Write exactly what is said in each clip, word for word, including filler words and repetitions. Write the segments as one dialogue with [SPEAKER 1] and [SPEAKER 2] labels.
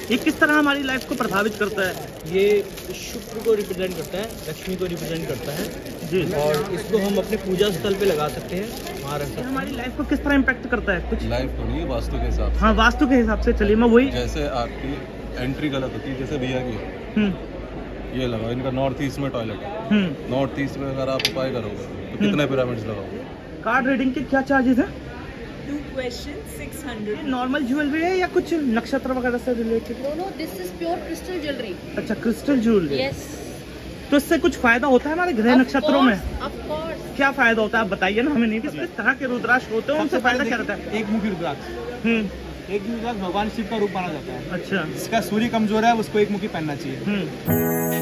[SPEAKER 1] ये किस तरह हमारी लाइफ को प्रभावित करता है?
[SPEAKER 2] ये शुक्र को रिप्रेजेंट करता है, लक्ष्मी को रिप्रेजेंट करता है
[SPEAKER 1] जी।
[SPEAKER 2] और इसको हम अपने पूजा स्थल पे लगा सकते हैं।
[SPEAKER 1] ये हमारी लाइफ को किस तरह इम्पैक्ट करता है? कुछ
[SPEAKER 3] लाइफ तो नहीं है, वास्तु के हिसाब से।
[SPEAKER 1] हाँ, वास्तु के हिसाब से। चलिए मैं वही,
[SPEAKER 3] जैसे आपकी एंट्री गलत होती है, जैसे भैया की ये लगाओ, इनका नॉर्थ ईस्ट में टॉयलेट है, नॉर्थ ईस्ट में अगर आप उपाय करोगे तो कितने पिरामिड्स लगाओगे?
[SPEAKER 1] कार्ड रीडिंग के क्या चार्जेस हैं?
[SPEAKER 4] Two question six hundred.
[SPEAKER 1] Normal jewellery है या कुछ नक्षत्र वगैरह से related?
[SPEAKER 4] No no, this is pure crystal jewellery.
[SPEAKER 1] अच्छा, क्रिस्टल ज्वेलरी।
[SPEAKER 4] यस।
[SPEAKER 1] तो इससे कुछ फायदा होता है हमारे ग्रह नक्षत्रों में?
[SPEAKER 4] Of course.
[SPEAKER 1] क्या फायदा होता है आप बताइए ना, हमें नहीं पता। किस तरह के रुद्राक्ष होते हैं, उनसे फायदा क्या रहता है?
[SPEAKER 2] एक मुखी रुद्राक्ष,
[SPEAKER 1] हम्म
[SPEAKER 2] एक रुद्राक्ष भगवान शिव का रूप माना जाता है।
[SPEAKER 1] अच्छा।
[SPEAKER 2] जिसका सूर्य कमजोर है उसको एक मुखी पहनना चाहिए।
[SPEAKER 1] Hmm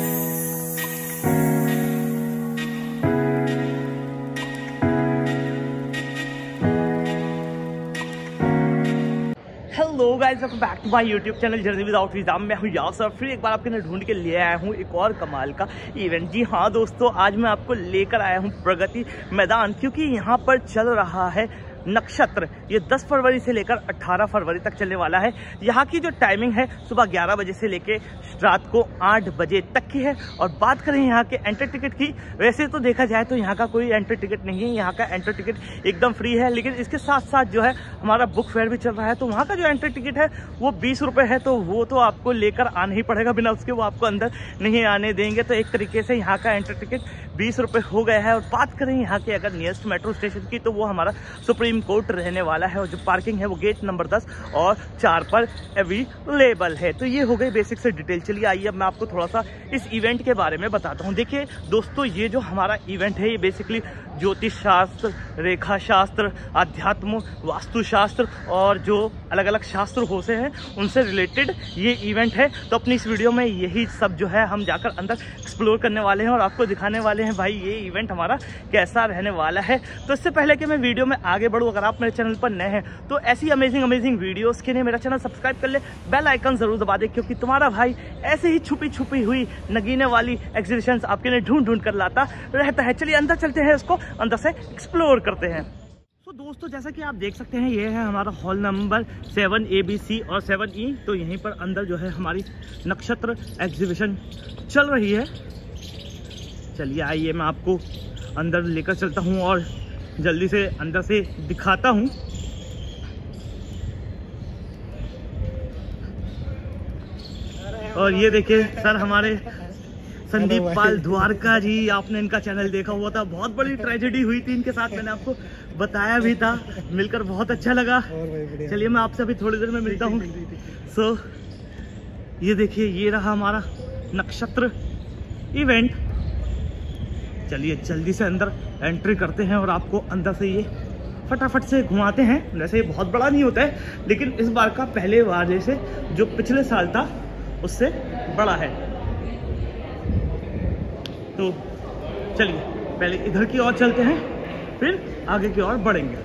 [SPEAKER 1] hello guys, welcome back to my YouTube channel journey without visa. मैं हूँ यासर, फिर एक बार आपके लिए ढूंढ के ले आया हूँ एक और कमाल का इवेंट। जी हाँ दोस्तों, आज मैं आपको लेकर आया हूँ प्रगति मैदान, क्योंकि यहाँ पर चल रहा है नक्षत्र। ये दस फरवरी से लेकर अठारह फरवरी तक चलने वाला है। यहाँ की जो टाइमिंग है सुबह ग्यारह बजे से लेकर रात को आठ बजे तक की है। और बात करें यहाँ के एंट्री टिकट की, वैसे तो देखा जाए तो यहाँ का कोई एंट्री टिकट नहीं है, यहाँ का एंट्री टिकट एकदम फ्री है। लेकिन इसके साथ साथ जो है हमारा बुक फेयर भी चल रहा है, तो वहाँ का जो एंट्री टिकट है वो बीस रुपये है, तो वो तो आपको लेकर आना ही पड़ेगा, बिना उसके वो आपको अंदर नहीं आने देंगे। तो एक तरीके से यहाँ का एंट्री टिकट बीस रुपये हो गया है। और बात करें यहाँ के अगर नियरेस्ट मेट्रो स्टेशन की, तो वो हमारा सुप्रीम कोर्ट रहने वाला है। और जो पार्किंग है वो गेट नंबर दस और चार पर अवेलेबल है। तो ये हो गई बेसिक से डिटेल। चलिए आइए अब मैं आपको थोड़ा सा इस इवेंट के बारे में बताता हूँ। देखिए दोस्तों, ये जो हमारा इवेंट है ये बेसिकली ज्योतिष शास्त्र, रेखा शास्त्र, अध्यात्म, वास्तुशास्त्र और जो अलग अलग शास्त्र होते हैं उनसे रिलेटेड ये इवेंट है। तो अपनी इस वीडियो में यही सब जो है हम जाकर अंदर एक्सप्लोर करने वाले हैं और आपको दिखाने वाले हैं भाई ये इवेंट हमारा कैसा रहने वाला है। तो इससे पहले कि मैं वीडियो में आगे बढ़ूँ, अगर आप मेरे चैनल पर नए हैं तो ऐसी अमेजिंग अमेजिंग वीडियोस के लिए मेरा चैनल सब्सक्राइब कर ले, बेल आइकन जरूर दबा दे, क्योंकि तुम्हारा भाई ऐसे ही छुपी छुपी हुई नगीने वाली एग्जीबिशंस आपके लिए ढूंढ ढूंढ कर लाता रहता है। चलिए अंदर चलते हैं, इसको अंदर से एक्सप्लोर करते हैं। तो दोस्तों जैसा कि आप देख सकते हैं ये है हमारा hall number seven A B C और सेवन ई। तो यहीं पर अंदर जो है हमारी नक्षत्र एग्जीबिशन चल रही है। चलिए आइए मैं आपको अंदर लेकर चलता हूँ और जल्दी से अंदर से दिखाता हूँ। और ये देखिए सर, हमारे संदीप पाल द्वारका जी, आपने इनका चैनल देखा हुआ था, बहुत बड़ी ट्रेजेडी हुई थी इनके साथ, मैंने आपको बताया भी था, मिलकर बहुत अच्छा लगा। चलिए मैं आपसे अभी थोड़ी देर में मिलता हूँ। सो ये देखिए ये रहा हमारा नक्षत्र इवेंट। चलिए जल्दी से अंदर एंट्री करते हैं और आपको अंदर से ये फटाफट से घुमाते हैं। वैसे ये बहुत बड़ा नहीं होता है, लेकिन इस बार का पहले बार जैसे जो पिछले साल था उससे बड़ा है। तो चलिए पहले इधर की ओर चलते हैं, फिर आगे की ओर बढ़ेंगे।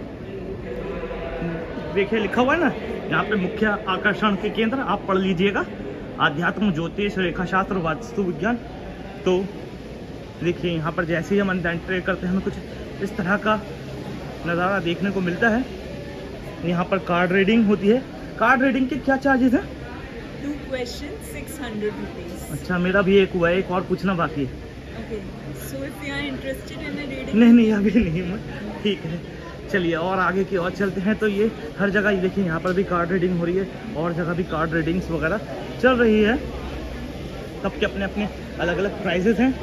[SPEAKER 1] देखिए लिखा हुआ है ना यहाँ पे, मुख्य आकर्षण के केंद्र, आप पढ़ लीजिएगा, आध्यात्म, ज्योतिष, रेखा शास्त्र, वास्तु विज्ञान। तो देखिए यहाँ पर जैसे ही हम अंदर एंट्री करते हैं हमें कुछ इस तरह का नज़ारा देखने को मिलता है। यहाँ पर कार्ड रीडिंग होती है। कार्ड रीडिंग के क्या चार्जेस हैं?
[SPEAKER 4] Two question six hundred rupees.
[SPEAKER 1] अच्छा, मेरा भी एक हुआ है, एक और पूछना बाकी है।
[SPEAKER 4] Okay, so if you are interested in a reading.
[SPEAKER 1] नहीं नहीं अभी नहीं मैं, ठीक है। चलिए और आगे की ओर चलते हैं। तो ये हर जगह ये देखिए यहाँ पर भी कार्ड रीडिंग हो रही है और जगह भी कार्ड रीडिंग्स वगैरह चल रही है। सबके अपने अपने अलग अलग प्राइजेस हैं।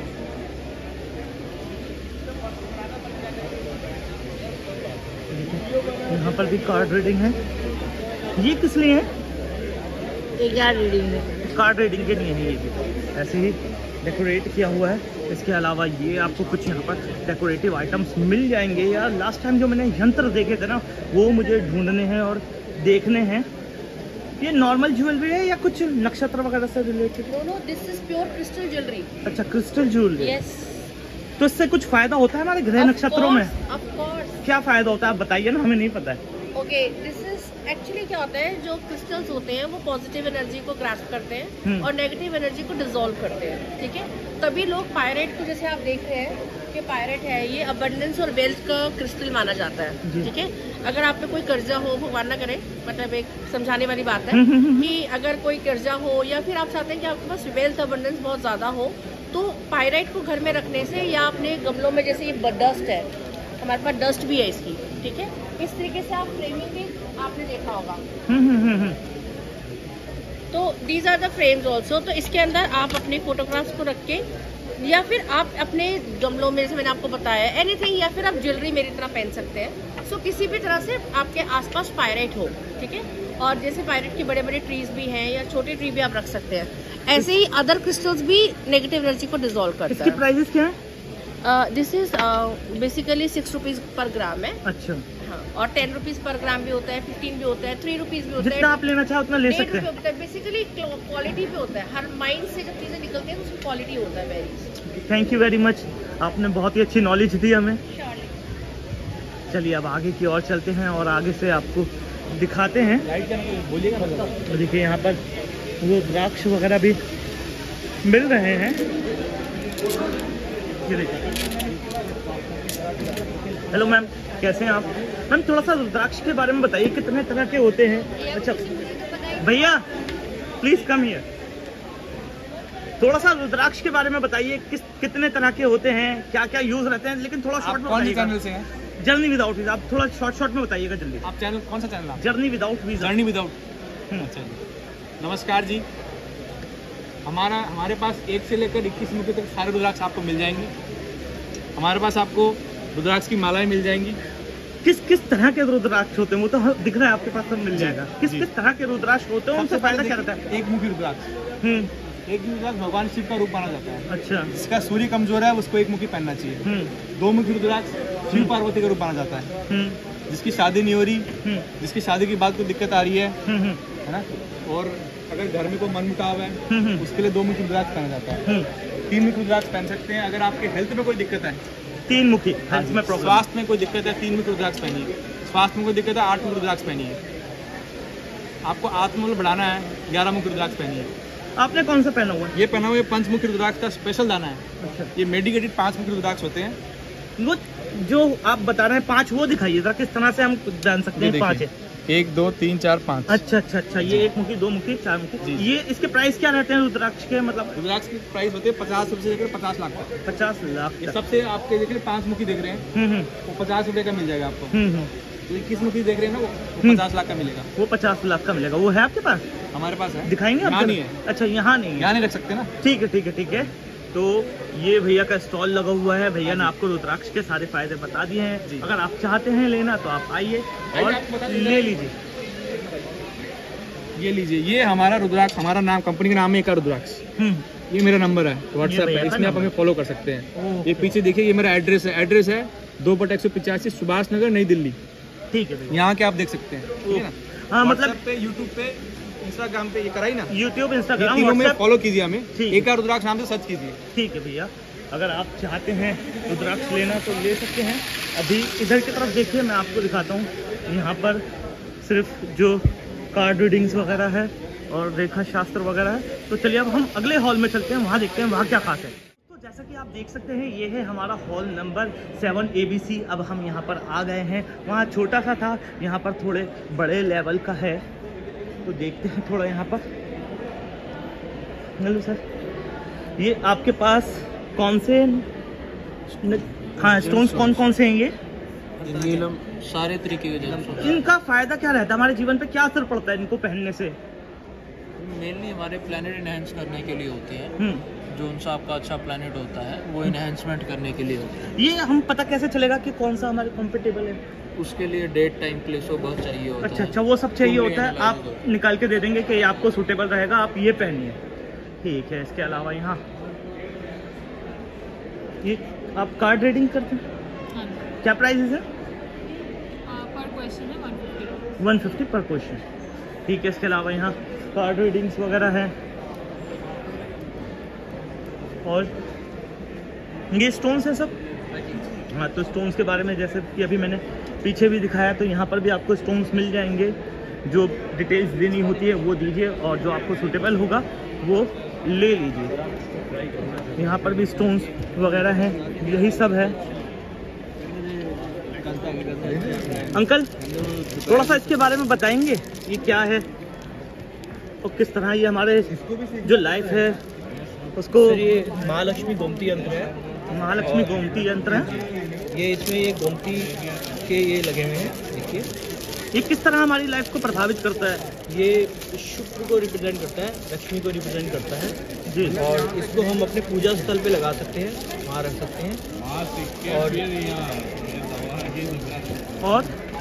[SPEAKER 1] यहाँ पर भी कार्ड रीडिंग है। ये किस लिए है?
[SPEAKER 4] कार्ड रीडिंग है,
[SPEAKER 1] कार्ड रीडिंग के लिए है। ये भी ऐसे ही डेकोरेट किया हुआ है। इसके अलावा ये आपको कुछ यहाँ पर डेकोरेटिव आइटम्स मिल जाएंगे। यार लास्ट टाइम जो मैंने यंत्र देखे थे ना वो मुझे ढूंढने हैं और देखने हैं। ये नॉर्मल ज्वेलरी है या कुछ नक्षत्र वगैरह से related?
[SPEAKER 4] No no, this is pure crystal jewellery.
[SPEAKER 1] अच्छा, क्रिस्टल ज्वेलरी।
[SPEAKER 4] यस।
[SPEAKER 1] तो इससे कुछ फायदा होता है हमारे ग्रह नक्षत्रों में?
[SPEAKER 4] Of course.
[SPEAKER 1] क्या फायदा होता है आप बताइए ना, हमें नहीं पता है।
[SPEAKER 4] ओके, दिस इज
[SPEAKER 5] एक्चुअली क्या होता है, जो क्रिस्टल्स होते हैं वो पॉजिटिव एनर्जी को ग्रास्प करते
[SPEAKER 1] हम्म।
[SPEAKER 5] हैं और नेगेटिव एनर्जी को डिसॉल्व करते हैं, ठीक है। तभी लोग पायरेट को, जैसे आप देख रहे हैं कि पायरेट है, ये अबंडेंस और वेल्थ का क्रिस्टल माना जाता है, ठीक है। अगर आप पे कोई कर्जा हो, भगवान ना करे, मतलब एक समझाने वाली बात है कि अगर कोई कर्जा हो या फिर आप चाहते हैं कि आपके पास वेल्थ अबंडेंस बहुत ज़्यादा हो, तो पायराइट को घर में रखने से या अपने गमलों में, जैसे ये डस्ट है, हमारे पास डस्ट भी है इसकी, ठीक है। इस तरीके से आप फ्रेमिंग भी आपने देखा होगा, तो these are the frames also. तो इसके अंदर आप अपने फोटोग्राफ्स को रख के या फिर आप अपने गमलों में, जैसे मैंने आपको बताया, एनीथिंग, या फिर आप ज्वेलरी मेरी तरह पहन सकते हैं। सो so, किसी भी तरह से आपके आसपास पायराइट हो, ठीक है। और जैसे पायराइट के बड़े बड़े ट्रीज भी हैं या छोटे ट्री भी आप रख सकते हैं। ऐसे ही अदर क्रिस्टल्स भी नेगेटिव एनर्जी को डिसॉल्व करता है।
[SPEAKER 1] इसकी प्राइसेस क्या है?
[SPEAKER 5] This is basically six rupees per gram है।
[SPEAKER 1] अच्छा।
[SPEAKER 5] हाँ, और टेन रुपीज पर ग्राम भी होता है, फिफ्टीन भी होता है, थ्री रुपीज भी होता है।
[SPEAKER 1] जितना आप लेना चाहो उतना ले सकते हैं।
[SPEAKER 5] होता है बेसिकली, क्वालिटी पे होता है। हर माइंड से जब चीजें निकलती हैं तो उसकी क्वालिटी होता है very.
[SPEAKER 1] Thank you very much, आपने बहुत ही अच्छी नॉलेज दी हमें। चलिए अब आगे की ओर चलते हैं और आगे से आपको दिखाते हैं। तो देखिए यहाँ पर वो द्राक्ष वगैरह भी मिल रहे हैं। ये देखिए। हेलो मैम, कैसे हैं आप? मैम थोड़ा सा रुद्राक्ष के बारे में बताइए, कितने तरह के होते हैं? अच्छा भैया प्लीज कम हियर, थोड़ा सा रुद्राक्ष के बारे में बताइए, किस कितने तरह के होते हैं, क्या क्या यूज रहते हैं, लेकिन थोड़ा शॉर्ट में बताइएगा।
[SPEAKER 2] चैनल से हैं?
[SPEAKER 1] जर्नी विदाउट वीजा, आप थोड़ा शॉर्ट शॉर्ट में बताइएगा जल्दी।
[SPEAKER 2] आप चैनल कौन सा channel?
[SPEAKER 1] Journey without visa.
[SPEAKER 2] Journey without. अच्छा जी, नमस्कार जी। हमारा हमारे पास एक से लेकर इक्कीस मुखी तक सारे रुद्राक्ष आपको मिल जाएंगे। हमारे पास आपको रुद्राक्ष की मालाएं मिल जाएंगी।
[SPEAKER 1] किस किस तरह के रुद्राक्ष होते हैं? वो तो दिख रहा है आपके पास, सब मिल जाएगा। किस किस तरह के रुद्राक्ष होते हैं, उनसे फायदा क्या रहता है?
[SPEAKER 2] एक मुखी रुद्राक्ष,
[SPEAKER 1] हम्म
[SPEAKER 2] एक रुद्राक्ष भगवान शिव का रूप माना जाता है।
[SPEAKER 1] अच्छा।
[SPEAKER 2] जिसका सूर्य कमजोर है उसको एक मुखी पहनना चाहिए।
[SPEAKER 1] हम्म
[SPEAKER 2] दो मुखी रुद्राक्ष शिव पार्वती का रूप माना जाता है।
[SPEAKER 1] हम्म
[SPEAKER 2] जिसकी शादी नहीं हो रही,
[SPEAKER 1] हम्म
[SPEAKER 2] जिसकी शादी की बात को दिक्कत आ रही है,
[SPEAKER 1] हम्म
[SPEAKER 2] है ना, और अगर घर में कोई मन मुटाव है
[SPEAKER 1] हम्म
[SPEAKER 2] उसके लिए दो मुखी रुद्राक्ष पहना जाता है।
[SPEAKER 1] हम्म
[SPEAKER 2] तीन मुखी रुद्राक्ष पहन सकते हैं। अगर आपके हेल्थ में कोई दिक्कत है,
[SPEAKER 1] तीन मुखी हेल्थ में प्रॉब्लम,
[SPEAKER 2] स्वास्थ्य में कोई दिक्कत है, तीन मुखी रुद्राक्ष पहनिए। स्वास्थ्य में कोई दिक्कत है, आठ मुखी रुद्राक्ष पहनिए। आपको आत्मबल बढ़ाना है, ग्यारह मुखी रुद्राक्ष पहनिए।
[SPEAKER 1] आपने कौन सा पहना हुआ है?
[SPEAKER 2] ये पहना हुआ पंचमुखी रुद्राक्ष का स्पेशल दाना है।
[SPEAKER 1] अच्छा।
[SPEAKER 2] ये मेडिकेटेड पांच मुखी रुद्राक्ष होते हैं।
[SPEAKER 1] वो जो आप बता रहे हैं पांच, वो दिखाइए जरा, किस तरह से हम जान सकते हैं पांच है?
[SPEAKER 2] एक दो तीन चार पाँच।
[SPEAKER 1] अच्छा अच्छा अच्छा, ये एक मुखी, दो मुखी, चार मुखी। ये इसके प्राइस क्या रहते हैं रुद्राक्ष के? मतलब
[SPEAKER 2] रुद्राक्ष के प्राइस होते हैं पचास रुपए से लेकर पचास लाख तक।
[SPEAKER 1] पचास लाख
[SPEAKER 2] ये
[SPEAKER 1] तक।
[SPEAKER 2] सबसे आपके देखिए पांच मुखी देख रहे हैं,
[SPEAKER 1] हम्म हम्म
[SPEAKER 2] वो पचास रुपए का मिल जाएगा आपको।
[SPEAKER 1] हम्म हम्म
[SPEAKER 2] तो इक्कीस मुखी देख रहे हैं ना, वो पचास लाख का मिलेगा।
[SPEAKER 1] वो पचास लाख का मिलेगा। वो है आपके पास?
[SPEAKER 2] हमारे पास है।
[SPEAKER 1] दिखाएंगे आप?
[SPEAKER 2] यहाँ नहीं है।
[SPEAKER 1] अच्छा, यहाँ नहीं है,
[SPEAKER 2] यहाँ नहीं रख सकते ना।
[SPEAKER 1] ठीक है ठीक है ठीक है। तो ये भैया का स्टॉल लगा हुआ है। भैया ने आपको रुद्राक्ष के सारे फायदे बता दिए हैं। अगर आप चाहते हैं लेना तो आप आइए और ले लीजिए।
[SPEAKER 2] ये लीजिए, ये हमारा रुद्राक्ष, हमारा नाम, कंपनी का नाम है एका रुद्राक्ष। ये मेरा नंबर है, व्हाट्सएप है, इसमें आप हमें फॉलो कर सकते हैं। ये पीछे देखिए, ये मेरा एड्रेस है। एड्रेस है दो बटा एक सौ पिचासी सुभाष नगर, नई दिल्ली।
[SPEAKER 1] ठीक है,
[SPEAKER 2] यहाँ के आप देख सकते हैं, ठीक है ना।
[SPEAKER 1] हाँ, मतलब
[SPEAKER 2] पे, यूट्यूब पे, इंस्टाग्राम पे ये कराई ना,
[SPEAKER 1] यूट्यूब, इंस्टाग्राम,
[SPEAKER 2] तीनों में फॉलो कीजिए हमें।
[SPEAKER 1] ठीक।
[SPEAKER 2] एका रुद्राक्ष नाम से सर्च कीजिए।
[SPEAKER 1] ठीक है भैया, अगर आप चाहते हैं रुद्राक्ष लेना तो ले सकते हैं। अभी इधर की तरफ देखिए, मैं आपको दिखाता हूँ। यहाँ पर सिर्फ जो कार्ड रीडिंग्स वगैरह है और रेखा शास्त्र वगैरह है। तो चलिए अब हम अगले हॉल में चलते हैं, वहाँ देखते हैं वहाँ क्या खास है। तो जैसा कि आप देख सकते हैं, ये है हमारा hall number seven A B C. अब हम यहाँ पर आ गए हैं। वहाँ छोटा सा था, यहाँ पर थोड़े बड़े लेवल का है। तो देखते हैं थोड़ा यहाँ पर। हेलो सर, ये आपके पास कौन से, हाँ, स्टोन्स कौन कौन से हैं ये?
[SPEAKER 2] नीलम, सारे तरीके के जेम्स।
[SPEAKER 1] इनका फायदा क्या रहता है, हमारे जीवन पे क्या असर पड़ता है इनको पहनने से?
[SPEAKER 6] मेनली हमारे प्लैनेट इनहेंस करने के लिए होते हैं।
[SPEAKER 1] हम्म
[SPEAKER 6] जो उनसा आपका अच्छा प्लैनेट होता है वो इनहेंसमेंट करने के लिए होता है।
[SPEAKER 1] ये हम पता कैसे चलेगा कि कौन सा हमारे कंफर्टेबल है?
[SPEAKER 6] उसके लिए डेट, टाइम, प्लेस वो बहुत चाहिए होता
[SPEAKER 1] अच्छा
[SPEAKER 6] है।
[SPEAKER 1] अच्छा, वो सब चाहिए
[SPEAKER 6] पूरी
[SPEAKER 1] होता है। आप
[SPEAKER 6] analyze होती
[SPEAKER 1] निकाल के दे देंगे कि ये आपको सूटेबल रहेगा, आप ये पहनिए। ठीक है। इसके अलावा यहाँ ये आप कार्ड रीडिंग करते हैं? क्या प्राइस है?
[SPEAKER 4] पर क्वेश्चन है one fifty
[SPEAKER 1] one fifty per question. ठीक है। इसके अलावा यहाँ कार्ड रीडिंग्स वगैरह हैं। और ये स्टोन्स है सब। हाँ, तो स्टोन्स के बारे में जैसे कि अभी मैंने पीछे भी दिखाया, तो यहाँ पर भी आपको स्टोन्स मिल जाएंगे। जो डिटेल्स देनी होती है वो दीजिए और जो आपको सूटेबल होगा वो ले लीजिए। यहाँ पर भी स्टोन्स वगैरह हैं, यही सब है। अंकल थोड़ा सा इसके बारे में बताएंगे ये क्या है और किस तरह ये हमारे जो लाइफ है उसको।
[SPEAKER 7] ये महालक्ष्मी गोमती यंत्र है।
[SPEAKER 1] महालक्ष्मी गोमती यंत्र है।
[SPEAKER 7] ये इसमें ये गोमती के ये लगे हुए हैं, देखिए।
[SPEAKER 1] ये किस तरह हमारी लाइफ को प्रभावित करता है?
[SPEAKER 7] ये शुक्र को रिप्रेजेंट करता है, लक्ष्मी को रिप्रेजेंट करता है
[SPEAKER 1] जी।
[SPEAKER 7] और इसको हम अपने पूजा स्थल पे लगा सकते हैं, वहाँ रख सकते हैं। और
[SPEAKER 1] और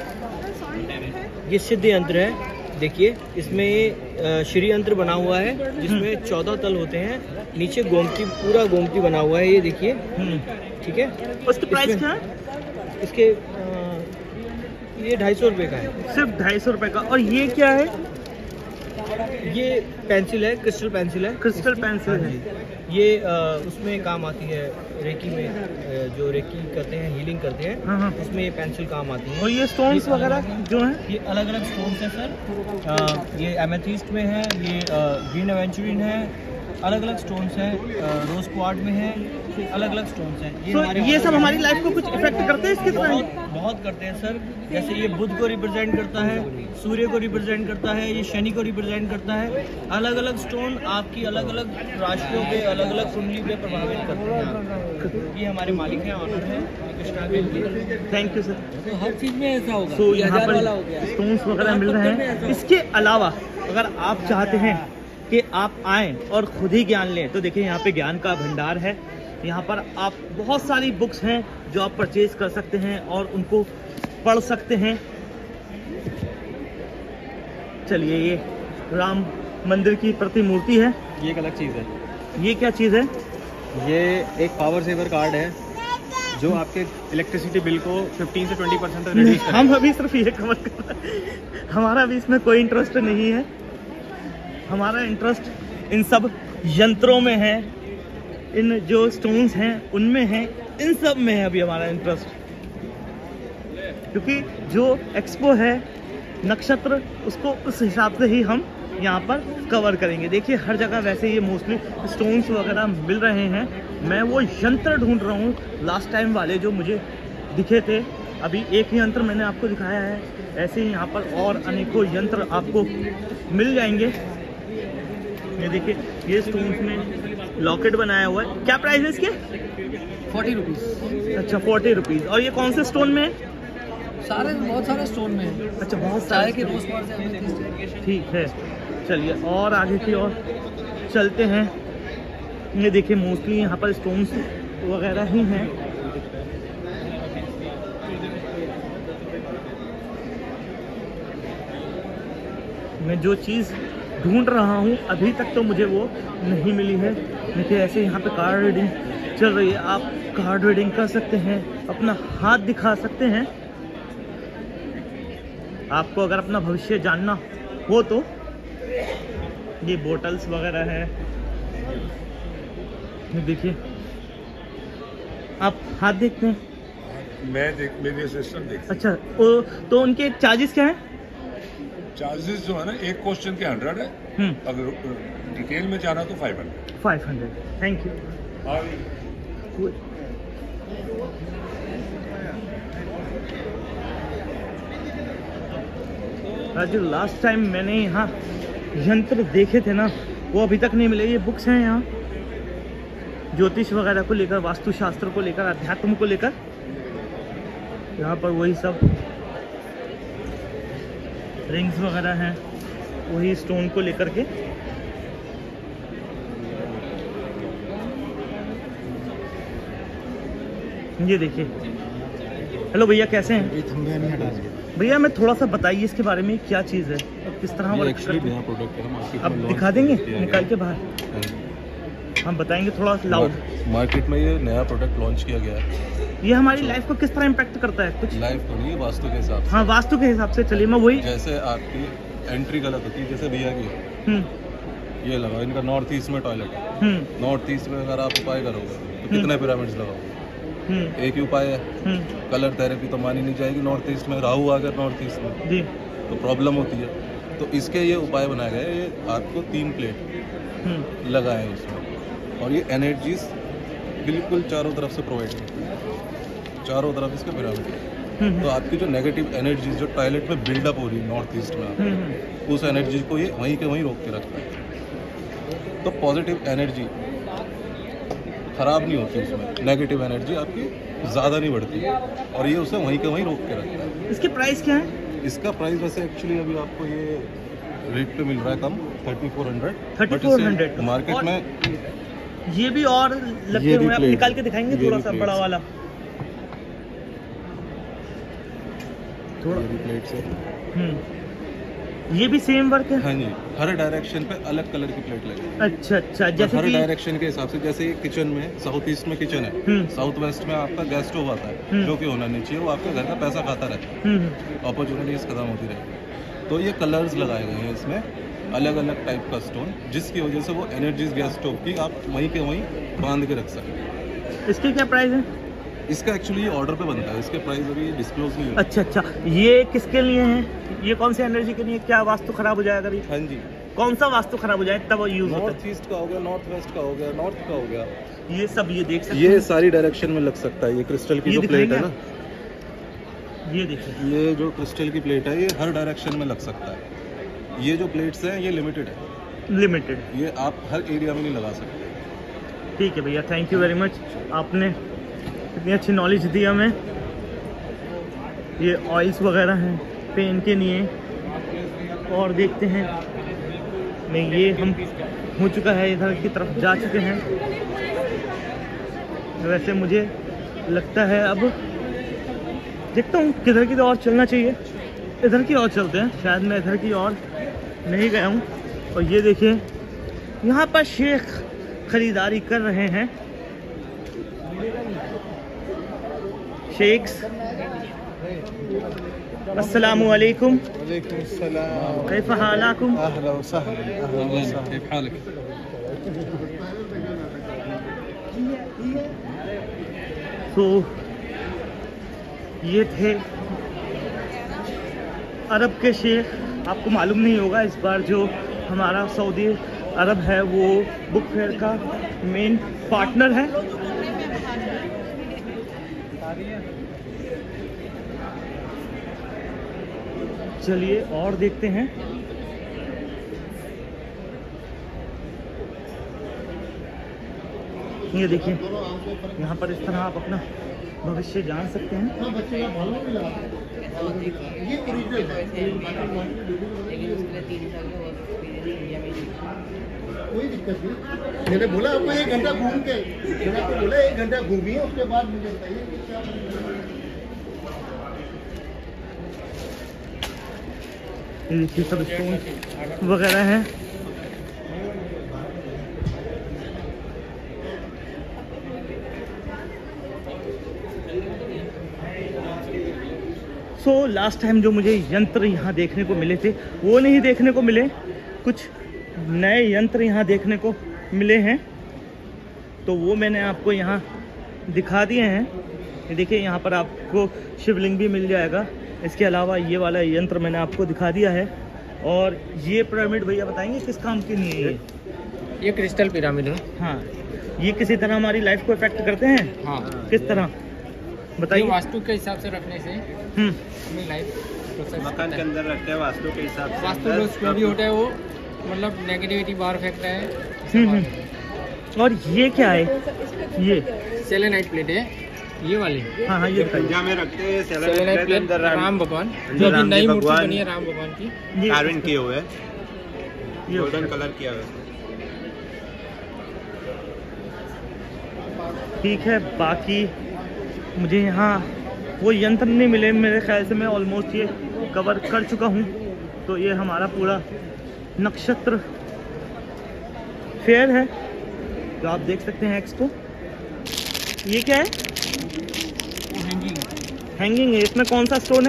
[SPEAKER 7] ये सिद्ध यंत्र है, देखिए इसमें ये श्री यंत्र बना हुआ है जिसमें चौदह तल होते हैं, नीचे गोमती पूरा गोमती बना हुआ है, ये देखिए। ठीक है,
[SPEAKER 1] उसकी प्राइस क्या है?
[SPEAKER 7] इसके आ, ये ढाई सौ रुपये का है,
[SPEAKER 1] सिर्फ ढाई सौ रुपये का। और ये क्या है?
[SPEAKER 7] ये पेंसिल है, क्रिस्टल पेंसिल है।
[SPEAKER 1] क्रिस्टल पेंसिल है।
[SPEAKER 7] ये आ, उसमें काम आती है, रेकी में आ, जो रेकी करते हैं, हीलिंग करते हैं,
[SPEAKER 1] हाँ हाँ।
[SPEAKER 7] उसमें ये पेंसिल काम आती है।
[SPEAKER 1] और ये स्टोन्स वगैरह जो हैं
[SPEAKER 7] ये अलग अलग स्टोन्स हैं सर। आ, ये एमेथिस्ट में है, ये ग्रीन एवेंचुरिन है, अलग अलग स्टोन्स हैं, रोज क्वार्ट में है, अलग अलग स्टोन्स हैं। ये,
[SPEAKER 1] तो
[SPEAKER 7] हमारे
[SPEAKER 1] ये सब हमारी लाइफ को कुछ इफेक्ट करते हैं इसके
[SPEAKER 7] बहुत
[SPEAKER 1] तरह?
[SPEAKER 7] बहुत करते हैं सर। जैसे ये बुध को रिप्रेजेंट करता है, सूर्य को रिप्रेजेंट करता है, ये शनि को रिप्रेजेंट करता है। अलग अलग स्टोन आपकी अलग अलग राशियों पे, अलग अलग कुंडली पे प्रभावित करते हैं। ये हमारे मालिक हैं, ऑनर हैं कृष्णा के।
[SPEAKER 1] Thank you sir.
[SPEAKER 6] तो हर चीज में ऐसा होगा।
[SPEAKER 1] तो
[SPEAKER 6] ये
[SPEAKER 1] यहाँ
[SPEAKER 6] हजार वाला हो
[SPEAKER 1] पर
[SPEAKER 6] गया।
[SPEAKER 1] स्टोन्स वगैरह मिल रहे हैं। इसके अलावा अगर आप चाहते हैं कि आप आएँ और खुद ही ज्ञान लें तो देखिए यहाँ पे ज्ञान का भंडार है। यहाँ पर आप बहुत सारी बुक्स हैं जो आप परचेज कर सकते हैं और उनको पढ़ सकते हैं। चलिए, ये राम मंदिर की प्रतिमूर्ति है।
[SPEAKER 2] ये एक अलग चीज़ है।
[SPEAKER 1] ये क्या चीज़ है?
[SPEAKER 2] ये एक पावर सेवर कार्ड है जो आपके इलेक्ट्रिसिटी बिल को फिफ्टीन से ट्वेंटी परसेंट तक रिड्यूस करेगा।
[SPEAKER 1] हम अभी सिर्फ ये कवर कर रहे हैं, हमारा अभी इसमें कोई इंटरेस्ट नहीं है। हमारा इंटरेस्ट इन सब यंत्रों में है, इन जो स्टोन्स हैं उनमें है, इन सब में है अभी हमारा इंटरेस्ट। क्योंकि जो एक्सपो है नक्षत्र, उसको उस हिसाब से ही हम यहाँ पर कवर करेंगे। देखिए हर जगह वैसे ये मोस्टली स्टोन्स वगैरह मिल रहे हैं। मैं वो यंत्र ढूंढ रहा हूँ, लास्ट टाइम वाले जो मुझे दिखे थे। अभी एक यंत्र मैंने आपको दिखाया है, ऐसे ही यहाँ पर और अनेकों यंत्र आपको मिल जाएंगे। ये देखिए ये स्टोन्स में लॉकेट बनाया हुआ है। क्या प्राइस है इसके?
[SPEAKER 6] Forty rupees.
[SPEAKER 1] अच्छा, फोर्टी रुपीज़। और ये कौन से स्टोन में है?
[SPEAKER 6] सारे बहुत सारे स्टोन में है।
[SPEAKER 1] अच्छा, बहुत
[SPEAKER 6] सारे
[SPEAKER 1] सारे
[SPEAKER 6] के रोज क्वार्ट से हमें।
[SPEAKER 1] ठीक है, चलिए और आगे की ओर चलते हैं। ये देखिए मोस्टली यहाँ पर स्टोन्स वगैरह ही हैं। मैं जो चीज़ ढूंढ रहा हूँ अभी तक तो मुझे वो नहीं मिली है। देखिए ऐसे यहाँ पे कार्ड रीडिंग चल रही है, आप कार्ड रीडिंग कर सकते हैं, अपना हाथ दिखा सकते हैं। आपको अगर अपना भविष्य जानना हो तो ये बोटल्स वगैरह है। ये देखिए आप हाथ देखते हैं।
[SPEAKER 8] मैं देख मेरी असिस्टेंट देख।
[SPEAKER 1] अच्छा, ओ, तो उनके चार्जेस क्या हैं?
[SPEAKER 8] चार्जेस जो है ना, एक क्वेश्चन के हंड्रेड है,
[SPEAKER 1] हम्म
[SPEAKER 8] अगर डिटेल में जाना तो five hundred.
[SPEAKER 1] Five hundred. Thank you. जो लास्ट टाइम मैंने यहाँ यंत्र देखे थे ना, वो अभी तक नहीं मिले। ये बुक्स हैं यहाँ ज्योतिष वगैरह को लेकर, वास्तुशास्त्र को लेकर, अध्यात्म को लेकर। यहाँ पर वही सब रिंग्स वगैरह हैं, वही स्टोन को लेकर के। ये देखिए। हेलो भैया, कैसे हैं? भैया मैं थोड़ा सा बताइए इसके बारे में, क्या चीज़ है, किस तरह वर्क
[SPEAKER 3] एक्चुअली
[SPEAKER 1] करती
[SPEAKER 3] नया
[SPEAKER 1] है?
[SPEAKER 3] प्रोडक्ट है, मार्केट
[SPEAKER 1] आप
[SPEAKER 3] में launch
[SPEAKER 1] दिखा देंगे
[SPEAKER 3] किया
[SPEAKER 1] निकाल
[SPEAKER 3] गया
[SPEAKER 1] के बाहर?
[SPEAKER 3] है।
[SPEAKER 1] हम बताएंगे थोड़ा लाउड।
[SPEAKER 3] मार्केट में ये नया प्रोडक्ट लॉन्च किया गया है।
[SPEAKER 1] ये हमारी लाइफ को किस तरह इम्पैक्ट करता है कुछ?
[SPEAKER 3] लाइफ तो नहीं है, वास्तु के हिसाब से।
[SPEAKER 1] हाँ, वास्तु के हिसाब से। चलिए मैं वही।
[SPEAKER 3] जैसे आपकी एंट्री गलत होती है, जैसे भैया की
[SPEAKER 1] हम्म
[SPEAKER 3] ये लगाओ, इनका नॉर्थ ईस्ट में टॉयलेट है।
[SPEAKER 1] हम्म
[SPEAKER 3] नॉर्थ ईस्ट में अगर आप उपाय करोगे तो कितने पिरामिड्स लगाओगे?
[SPEAKER 1] हम्म
[SPEAKER 3] एक ही उपाय है।
[SPEAKER 1] हम्म
[SPEAKER 3] कलर थेरेपी तो मानी नहीं जाएगी। नॉर्थ ईस्ट में राहु आ गया नॉर्थ ईस्ट में
[SPEAKER 1] जी।
[SPEAKER 3] तो प्रॉब्लम होती है। तो इसके ये उपाय बनाए गए, ये आपको तीन प्लेट लगाए हैं इसमें, और ये एनर्जीज बिल्कुल चारों तरफ से प्रोवाइड करती है, चारों तरफ इसके पिरामिड है। तो आपकी जो नेगेटिव एनर्जीज जो टॉयलेट में बिल्डअप हो रही है नॉर्थ ईस्ट में, उस एनर्जी को ये वहीं के वहीं रोक के रखता है। तो पॉजिटिव एनर्जी खराब नहीं होती, उसमें नेगेटिव एनर्जी आपकी ज़्यादा नहीं बढ़ती, और ये उसे वहीं के वहीं रोक के रखता है।
[SPEAKER 1] इसकी प्राइस क्या है?
[SPEAKER 3] इसका प्राइस वैसे एक्चुअली अभी आपको ये रेट पे मिल रहा है कम, thirty four hundred
[SPEAKER 1] thirty four hundred
[SPEAKER 3] market में।
[SPEAKER 1] ये भी और लगते हुए आप निकाल के दिखाएंगे थोड़ा सा बड़ा वाला, थोड़ा
[SPEAKER 3] प्लेट से।
[SPEAKER 1] हम्म ये भी सेम वर्क है?
[SPEAKER 3] हाँ जी, हर डायरेक्शन पे अलग कलर की प्लेट लगी।
[SPEAKER 1] अच्छा अच्छा, जैसे
[SPEAKER 3] हर
[SPEAKER 1] कि
[SPEAKER 3] डायरेक्शन के हिसाब से, जैसे किचन में साउथ ईस्ट में किचन है, साउथ वेस्ट में आपका गैस स्टोव आता है, जो कि होना नहीं चाहिए, वो आपके घर का पैसा खाता रहता है, अपॉर्चुनिटीज खत्म होती रहेगी। तो ये कलर्स लगाए गए हैं इसमें, अलग अलग टाइप का स्टोन, जिसकी वजह से वो एनर्जीज गैस स्टोव की आप वहीं के वहीं बांध के रख सकते।
[SPEAKER 1] इसके क्या प्राइस है?
[SPEAKER 3] इसका एक्चुअली ये ऑर्डर पे बनता है, इसके प्राइस अभी डिस्क्लोज नहीं होता।
[SPEAKER 1] अच्छा अच्छा, ये किसके लिए है? ये कौन सी एनर्जी के लिए? क्या वास्तु खराब हो जाएगा?
[SPEAKER 3] हाँ जी।
[SPEAKER 1] कौन सा वास्तु खराब हो जाए तब यूज होता है?
[SPEAKER 3] नॉर्थ ईस्ट का हो गया, नॉर्थ वेस्ट का हो गया, नॉर्थ का हो गया,
[SPEAKER 1] ये सब ये देख सकते
[SPEAKER 3] ये
[SPEAKER 1] हैं?
[SPEAKER 3] सारी डायरेक्शन में लग सकता है। ये क्रिस्टल की जो प्लेट है ना,
[SPEAKER 1] ये देखिए,
[SPEAKER 3] ये जो क्रिस्टल की प्लेट है, ये हर डायरेक्शन में लग सकता है। ये जो प्लेट्स हैं ये लिमिटेड है,
[SPEAKER 1] लिमिटेड,
[SPEAKER 3] ये आप हर एरिया में नहीं लगा सकते।
[SPEAKER 1] ठीक है भैया, थैंक यू वेरी मच, आपने इतनी अच्छी नॉलेज दी हमें। ये ऑयल्स वगैरह हैं पेन के लिए, और देखते हैं। नहीं, ये हम हो चुका है, इधर की तरफ जा चुके हैं। वैसे मुझे लगता है अब देखता हूँ किधर की और चलना चाहिए। इधर की ओर चलते हैं, शायद मैं इधर की ओर नहीं गया हूँ। और ये देखिए, यहाँ पर शेख खरीदारी कर रहे हैं। शेख्स, अस्सलामु अलैकुम।
[SPEAKER 9] वालेकुम सलाम।
[SPEAKER 1] कैफ हालाकुम?
[SPEAKER 9] अहला व सहला। अहला व सहला।
[SPEAKER 2] कैफ हालक?
[SPEAKER 1] तो ये थे अरब के शेख। आपको मालूम नहीं होगा, इस बार जो हमारा सऊदी अरब है वो बुक फेयर का मेन पार्टनर है। चलिए और देखते हैं। ये देखिए, यहाँ पर इस तरह आप अपना भविष्य जान सकते हैं।
[SPEAKER 10] कोई दिक्कत नहीं, मैंने बोला आपको एक घंटा घूम के, मैंने आपको बोला एक घंटा घूमिए, उसके बाद मुझे बताइए कि क्या।
[SPEAKER 1] देखिए सब स्टोन वगैरह हैं। सो लास्ट टाइम जो मुझे यंत्र यहाँ देखने को मिले थे वो नहीं देखने को मिले, कुछ नए यंत्र यहाँ देखने को मिले हैं, तो वो मैंने आपको यहाँ दिखा दिए हैं। ये देखिए, यहाँ पर आपको शिवलिंग भी मिल जाएगा। इसके अलावा ये वाला यंत्र मैंने आपको दिखा दिया है। और ये पिरामिड भैया बताएंगे किस काम के लिए ये?
[SPEAKER 6] ये क्रिस्टल पिरामिड है।
[SPEAKER 1] हाँ, ये किसी तरह हमारी लाइफ को इफेक्ट करते हैं?
[SPEAKER 6] हाँ।
[SPEAKER 1] किस तरह बताइए?
[SPEAKER 6] वास्तु के हिसाब से रखने से अपनी लाइफ
[SPEAKER 9] मकान के अंदर रखते हैं वास्तु के हिसाब से।
[SPEAKER 6] वास्तु जो भी होता है वो मतलब नेगेटिविटी बाहर फेंकता है।
[SPEAKER 1] और ये क्या है? ये
[SPEAKER 6] सेलेनाइट प्लेट है, ये वाली।
[SPEAKER 1] हाँ हाँ, ये
[SPEAKER 9] पंजा में रखते हैं
[SPEAKER 6] सेलेनाइट प्लेट। राम भगवान, जो अभी नई मूर्ति बनी है राम भगवान की,
[SPEAKER 9] कार्विंग किए हुए,
[SPEAKER 1] ये
[SPEAKER 9] गोल्डन कलर किया हुआ।
[SPEAKER 1] ठीक है, बाकी मुझे यहाँ वो यंत्र नहीं मिले। मेरे ख्याल से मैं ऑलमोस्ट ये कवर कर चुका हूँ। तो ये हमारा पूरा नक्षत्र फेयर है, जो आप देख सकते हैं एक्सपो। ये क्या है?
[SPEAKER 6] हैंगिंग
[SPEAKER 1] हैंगिंग है। इसमें कौन सा स्टोन है?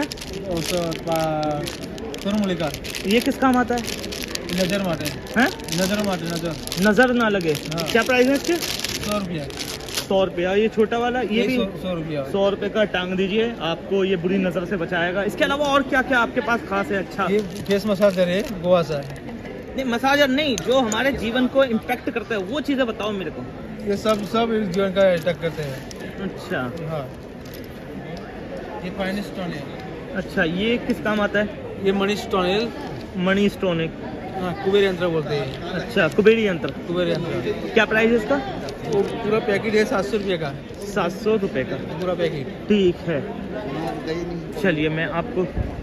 [SPEAKER 7] का
[SPEAKER 1] ये किस काम आता है?
[SPEAKER 7] नजर माटे
[SPEAKER 1] हैं?
[SPEAKER 7] नजर माटे नजर
[SPEAKER 1] नजर ना लगे।
[SPEAKER 7] हाँ।
[SPEAKER 1] क्या प्राइस है इसके?
[SPEAKER 7] सौ रुपया।
[SPEAKER 1] सौ रुपया। ये छोटा वाला ये भी
[SPEAKER 7] सौ रुपया
[SPEAKER 1] सौ रुपये का टांग दीजिए, आपको ये बुरी नज़र से बचाएगा। इसके अलावा और क्या क्या आपके पास खास है? अच्छा,
[SPEAKER 7] ये फेस मसाजर है गोवा सा।
[SPEAKER 1] नहीं मसाजर नहीं, जो हमारे जीवन को इम्पैक्ट करता है वो चीज़ें बताओ मेरे को।
[SPEAKER 7] ये सब सब इस जीवन का अटैक करते हैं।
[SPEAKER 1] अच्छा
[SPEAKER 7] हाँ, ये फाइन स्टोन है।
[SPEAKER 1] अच्छा, ये किस काम आता है?
[SPEAKER 7] ये मनी स्टोन है।
[SPEAKER 1] मनी स्टोन है,
[SPEAKER 7] हाँ, कुबेर यंत्र बोलते हैं।
[SPEAKER 1] अच्छा, कुबेरी यंत्र।
[SPEAKER 7] कुबेर यंत्र
[SPEAKER 1] क्या प्राइस है इसका?
[SPEAKER 7] वो पूरा पैकेट है सात सौ रुपये का।
[SPEAKER 1] सात सौ रुपये का
[SPEAKER 7] पूरा पैकेट।
[SPEAKER 1] ठीक है, चलिए मैं आपको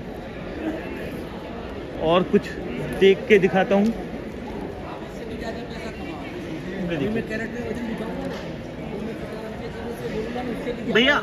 [SPEAKER 1] और कुछ देख के दिखाता हूँ। भैया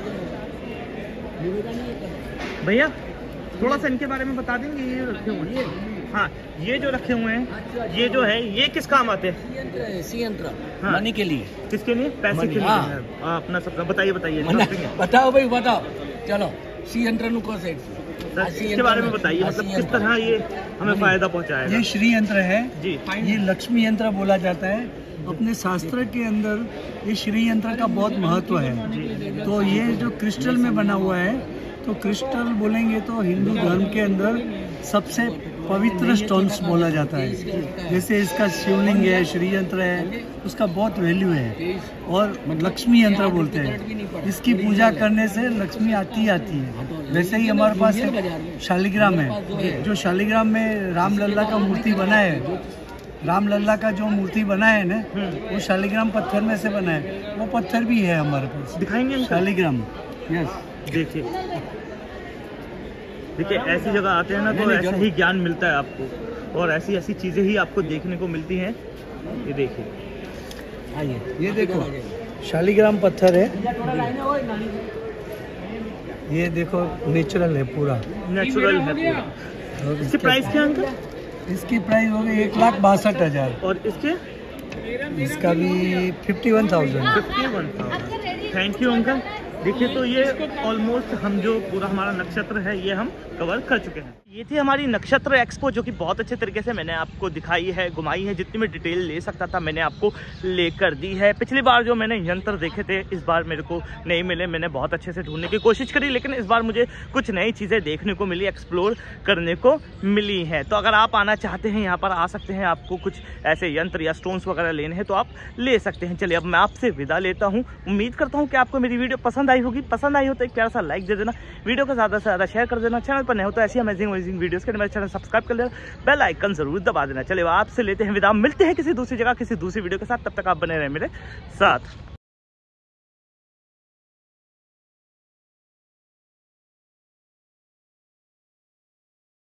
[SPEAKER 1] भैया थोड़ा सा इनके बारे में बता देंगे? ये रखे हुए हैं, हाँ ये जो रखे हुए हैं, ये जो है ये किस काम आते हैं?
[SPEAKER 7] सी यंत्र
[SPEAKER 1] हाँ।
[SPEAKER 7] मनी के लिए।
[SPEAKER 1] किसके लिए? पैसे के लिए।
[SPEAKER 7] हाँ।
[SPEAKER 1] हाँ, अपना सबका बताइए बताइए।
[SPEAKER 7] बताओ भाई बताओ, चलो सी यंत्र नुको से
[SPEAKER 1] इसके बारे में बताइए, मतलब किस तरह ये हमें फायदा पहुंचाएगा?
[SPEAKER 7] ये श्री यंत्र है
[SPEAKER 1] जी,
[SPEAKER 7] ये लक्ष्मी यंत्र बोला जाता है। अपने शास्त्र के अंदर ये श्री यंत्र का बहुत महत्व है। तो ये जो क्रिस्टल में बना हुआ है, तो क्रिस्टल बोलेंगे तो हिंदू धर्म के अंदर सबसे पवित्र स्टोन्स बोला जाता है। जैसे इसका शिवलिंग है, श्री यंत्र है, उसका बहुत वैल्यू है। और लक्ष्मी यंत्र बोलते हैं, इसकी पूजा करने से लक्ष्मी आती आती है। वैसे ही हमारे पास एक शालिग्राम है, जो शालिग्राम में राम लल्ला का मूर्ति बना है। राम लल्ला का जो मूर्ति बना है ना, वो शालिग्राम पत्थर में से बना है। वो पत्थर भी है हमारे पास।
[SPEAKER 1] दिखाएंगे
[SPEAKER 7] शालिग्राम। यस,
[SPEAKER 1] देखिए देखिए ऐसी जगह आते हैं ना तो ऐसा ही ज्ञान मिलता है आपको, और ऐसी ऐसी चीजें ही आपको देखने को मिलती हैं। ये देखिए,
[SPEAKER 7] आइए ये देखो शालिग्राम पत्थर है। ये देखो नेचुरल है, पूरा
[SPEAKER 1] नेचुरल है पूरा। इसकी प्राइस क्या अंकल?
[SPEAKER 7] इसकी प्राइस होगी एक लाख बासठ हजार।
[SPEAKER 1] और इसके?
[SPEAKER 7] इसका भी fifty one thousand.
[SPEAKER 1] Fifty one thousand. Thank you uncle. देखिए तो ये ऑलमोस्ट हम जो पूरा हमारा नक्षत्र है ये हम कवर कर चुके हैं। ये थी हमारी नक्षत्र एक्सपो, जो कि बहुत अच्छे तरीके से मैंने आपको दिखाई है, घुमाई है। जितनी मैं डिटेल ले सकता था मैंने आपको लेकर दी है। पिछली बार जो मैंने यंत्र देखे थे इस बार मेरे को नहीं मिले, मैंने बहुत अच्छे से ढूंढने की कोशिश करी, लेकिन इस बार मुझे कुछ नई चीज़ें देखने को मिली, एक्सप्लोर करने को मिली हैं। तो अगर आप आना चाहते हैं यहाँ पर आ सकते हैं, आपको कुछ ऐसे यंत्र या स्टोन्स वगैरह लेने हैं तो आप ले सकते हैं। चलिए अब मैं आपसे विदा लेता हूँ। उम्मीद करता हूँ कि आपको मेरी वीडियो पसंद आई होगी। पसंद आई हो तो एक प्यारा सा लाइक दे देना, वीडियो को ज़्यादा से ज़्यादा शेयर कर देना। चैनल पर नए हो तो ऐसी अमेजिंग अमेजिंग वीडियोस के लिए मेरे चैनल सब्सक्राइब कर लेना, बेल आइकन जरूर दबा देना। चलिए आपसे लेते हैं विदा, मिलते हैं किसी दूसरी जगह किसी दूसरी वीडियो के साथ। तब तक आप बने रहे मेरे साथ।